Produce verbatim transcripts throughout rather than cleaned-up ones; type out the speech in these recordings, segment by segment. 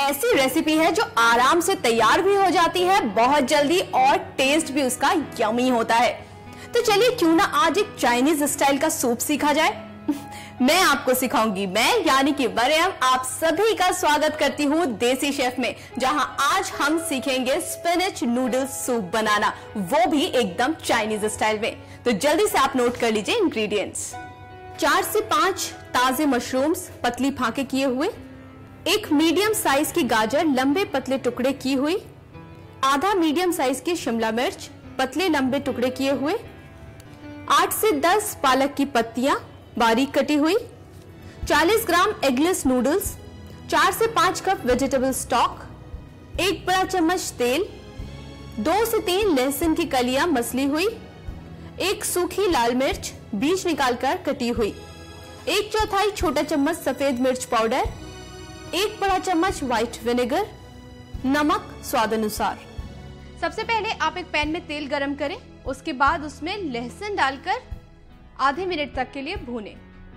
ऐसी रेसिपी है जो आराम से तैयार भी हो जाती है बहुत जल्दी और टेस्ट भी उसका यमी होता है। तो चलिए क्यों ना आज एक चाइनीज स्टाइल का सूप सीखा जाए। मैं आपको सिखाऊंगी, मैं यानी कि मरियम आप सभी का स्वागत करती हूँ देसी शेफ में, जहां आज हम सीखेंगे स्पिनच नूडल्स सूप बनाना, वो भी एकदम चाइनीज स्टाइल में। तो जल्दी से आप नोट कर लीजिए इंग्रेडिएंट्स। चार से पांच ताजे मशरूम्स पतली फाके किए हुए, एक मीडियम साइज की गाजर लंबे पतले टुकड़े की हुई, आधा मीडियम साइज की शिमला मिर्च पतले लंबे टुकड़े किए हुए, आठ से दस पालक की पत्तियां बारीक कटी हुई, चालीस ग्राम एगलेस नूडल्स, चार से पांच कप वेजिटेबल स्टॉक, एक बड़ा चम्मच तेल, दो से तीन लहसुन की कलियां मसली हुई, एक सूखी लाल मिर्च बीज निकालकर कटी हुई, एक चौथाई छोटा चम्मच सफेद मिर्च पाउडर, एक बड़ा चम्मच व्हाइट विनेगर, नमक स्वाद अनुसार। सबसे पहले आप एक पैन में तेल गरम करें, उसके बाद उसमें लहसुन डालकर आधे मिनट तक के लिए भूनें।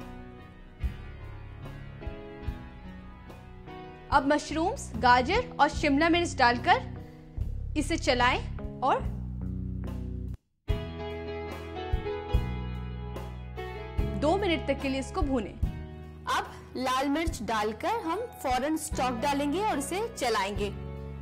अब मशरूम्स, गाजर और शिमला मिर्च डालकर इसे चलाएं और दो मिनट तक के लिए इसको भूनें। अब लाल मिर्च डालकर हम फौरन स्टॉक डालेंगे और इसे चलाएंगे।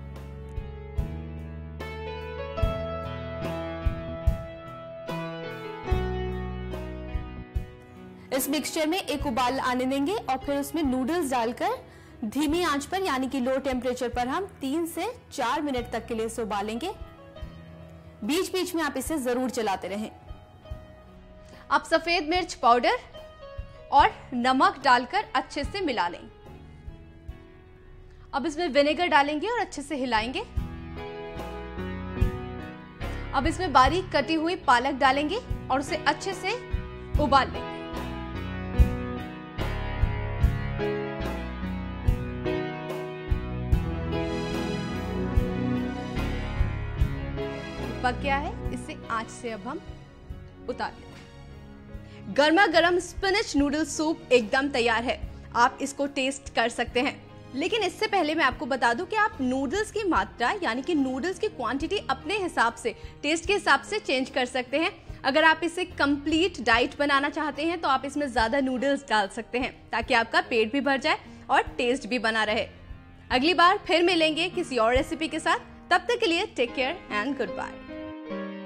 इस मिक्सचर में एक उबाल आने देंगे और फिर उसमें नूडल्स डालकर धीमी आंच पर यानी कि लो टेम्परेचर पर हम तीन से चार मिनट तक के लिए इसे उबालेंगे। बीच बीच में आप इसे जरूर चलाते रहें। अब सफेद मिर्च पाउडर और नमक डालकर अच्छे से मिला लें। अब इसमें विनेगर डालेंगे और अच्छे से हिलाएंगे। अब इसमें बारीक कटी हुई पालक डालेंगे और उसे अच्छे से उबाल लेंगे। पक गया है, इसे आंच से अब हम उतार लेंगे। गर्मा गर्म स्पिनच नूडल सूप एकदम तैयार है, आप इसको टेस्ट कर सकते हैं। लेकिन इससे पहले मैं आपको बता दूं कि आप नूडल्स की मात्रा यानी कि नूडल्स की क्वांटिटी अपने हिसाब से, टेस्ट के हिसाब से चेंज कर सकते हैं। अगर आप इसे कंप्लीट डाइट बनाना चाहते हैं तो आप इसमें ज्यादा नूडल्स डाल सकते हैं ताकि आपका पेट भी भर जाए और टेस्ट भी बना रहे। अगली बार फिर मिलेंगे किसी और रेसिपी के साथ, तब तक के लिए take care and good bye.